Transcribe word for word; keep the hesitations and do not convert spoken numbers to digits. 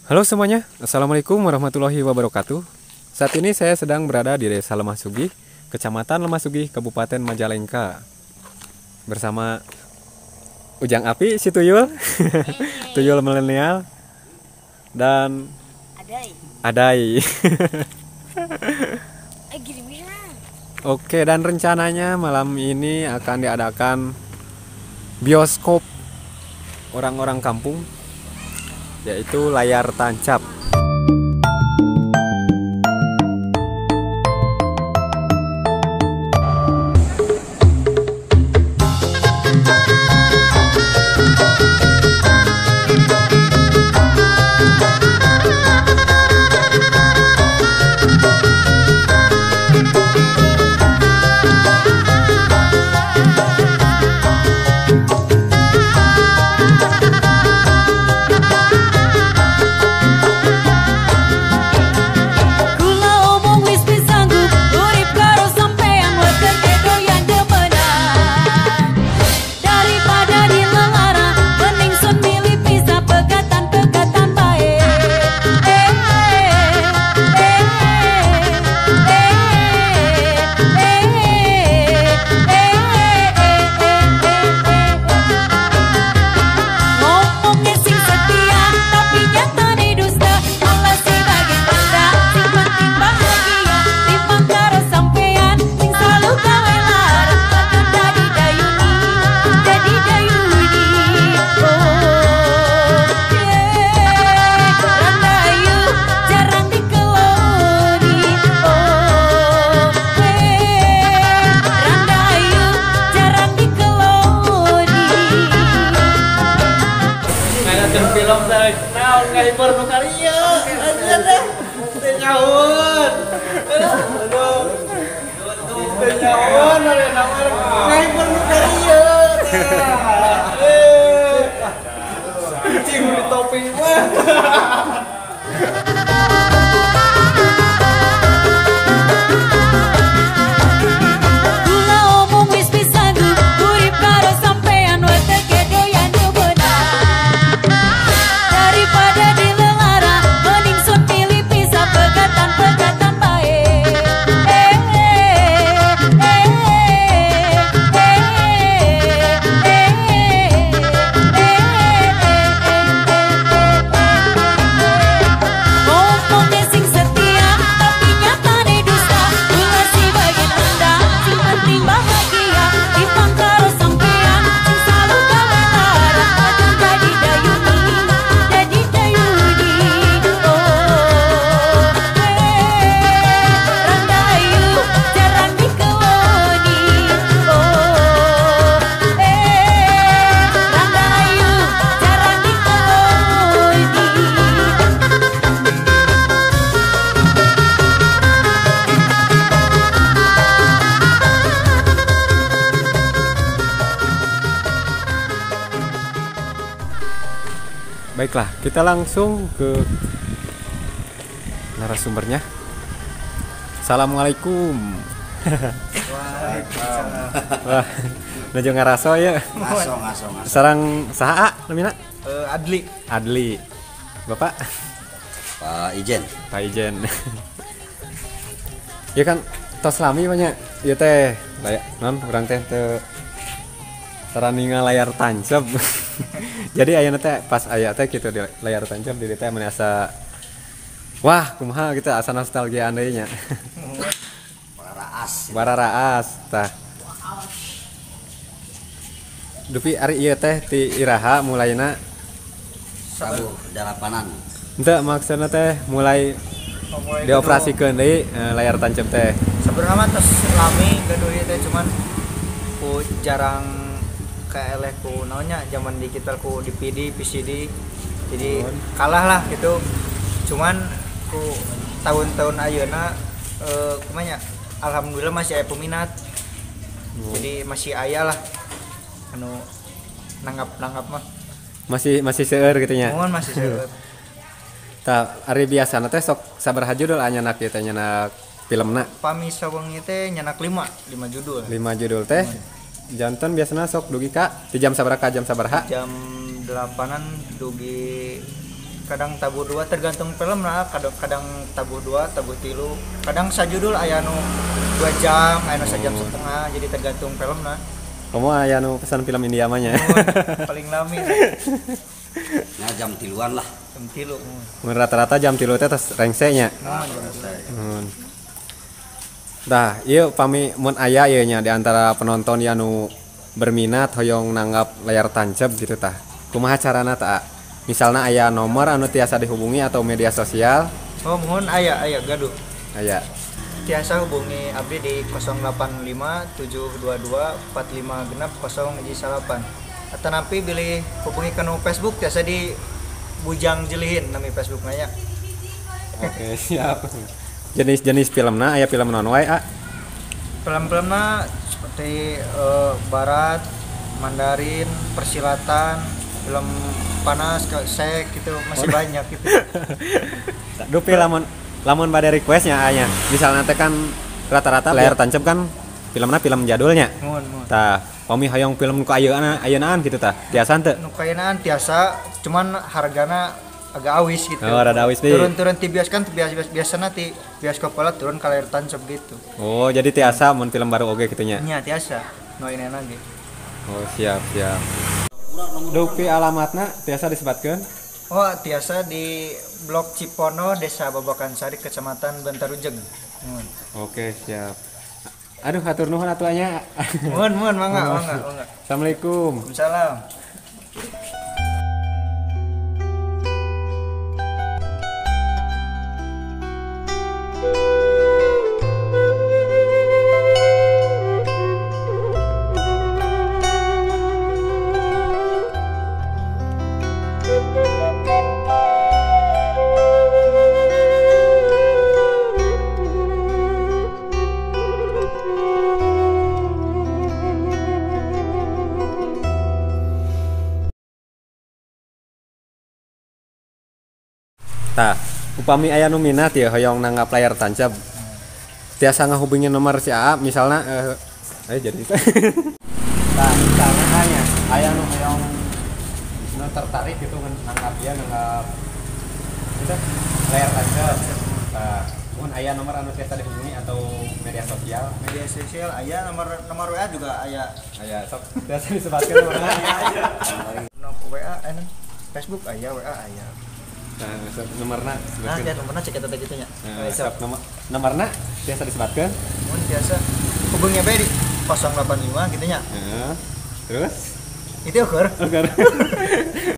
Halo semuanya, Assalamualaikum warahmatullahi wabarakatuh. Saat ini saya sedang berada di Desa Lemah Sugih, Kecamatan Lemah Sugih, Kabupaten Majalengka, bersama Ujang Api, si Tuyul, Tuyul milenial, dan Adai. Oke, dan rencananya malam ini akan diadakan bioskop orang-orang kampung, yaitu layar tancap. Film dari naon ngai pernu karya aja deh teh nyaon aduh teh nyaon aya namar ngai pernu karya eh cing di topi mah. Baiklah, kita langsung ke narasumbernya. Assalamualaikum. Wah, nuju ngaraso ya. Ngaso, ngaso, ngaso. Sarang saha namina? Uh, Adli. Adli. Bapak? Pak Ijen. Pak Ijen. Ya kan tos lami banyak. Ieu teh layak non urang teh teu taraninga layar tancap. Jadi ayeuna teh pas aya teh kitu di layar tancap di teh merasa wah kumaha kita asa nostalgia andai nya. Bararaas. Bararaas tah. Dupi ari ieu teh ti iraha mulaina Sabu dalapanan. henteu maksudna teh mulai dioperasikeun deui eh, layar tancap teh. Sebenarnya tos lami gaduh ieu teh cuman ku jarang kaeleh ku naonnya zaman digital ku D V D, V C D. Jadi kalah lah gitu. Cuman ku tahun-tahun ayeuna eh kumanya alhamdulillah masih aya peminat. Oh. Jadi masih aya lah anu nanggap-nanggap mah. Masih masih seueur gitu nya. Mohon masih seueur. Tah ari biasana teh sok sabaraha judul anyenak ieu teh nyenak filmna? Pamisa wengi teh nyenak lima, lima judul. lima judul teh. Jantan biasanya sok dugi kak di jam sabaraha jam sabaraha jam delapanan dugi kadang tabuh dua tergantung film lah, kadang kadang tabuh dua tabuh tilu, kadang sajudul aya nu dua jam aya nu sajam setengah, jadi tergantung film lah. Kamu aya nu pesan film India mah nya. Paling lami Nah, jam tiluan lah. jam tilu. Mun rata-rata jam tilu teh tos rengse nya. Nah, jam tilu. Hmm. Dah, ieu pami mun aya ieu nya di antara penonton yang nu berminat hoyong nanggap layar tancep gitu tah. Kumaha carana tah? Misalnya aya nomor anu tiasa dihubungi atau media sosial? Oh, mohon aya aya gaduh. Aya. Tiasa hubungi abdi di nol delapan lima tujuh dua dua empat lima genap nol hiji salapan. Atau nampi bilih hubungi ke Facebook tiasa di Bujang Jelihin nami Facebook nanya. Oke, siap. Jenis-jenis filmna aya film non wae, A? Film-filmnya seperti uh, Barat, Mandarin, Persilatan, film panas, sek gitu masih banyak gitu. Dupi lamun lamun bade requestnya aya. Misalnya teh kan rata-rata layar tancep kan filmna film jadulnya. Mun mun. Tah, pami hoyong film ku ayeuna ayeunaan gitu tah. Tiasa teu? Nu kainaan tiasa, cuman hargana agak awis gitu. Oh, rada awis deui. Turun-turun ti bioskop kan biasa biasa nanti bioskop pala turun ka layar tancep gitu. Oh, jadi tiasa mun film baru oge kitu nya. Nya tiasa. Nu ini lagi. Oh, siap, siap. Dupi alamatna tiasa disebatkeun? Oh, tiasa di Blok Cipono, Desa Babakan Sari, Kecamatan Bantarujeg. Mun. Oke, siap. Aduh, hatur nuhun atuh nya. Mun mun mangga mangga mangga. Assalamualaikum. Waalaikumsalam. Tah, upami aya nu minat ya hoyong nanggap layar tancep. Tiasa ngahubungin nomor si A A misalnya eh, eh jadi. Tah, misalnya hanya aya nu hoyong nu tertarik gitu nanggap dia nanggap itu layar tancep. Tah, mun aya nomor anu tiasa dihubungi atau media sosial? Media sosial aya, nomor nomor W A juga aya. Aya sok tiasa disebatkeun nomorna. Nomor W A anu Facebook aya, W A aya. Nah, nomorna Nah, disebutkeun. dia nomorna cek eta teh kitu nya. Nah, sok nomor nomorna tiasa disebatkeun. Mun biasa hubungi bae di nol delapan lima gitu nya. Heeh. Terus Itu ukur. Agar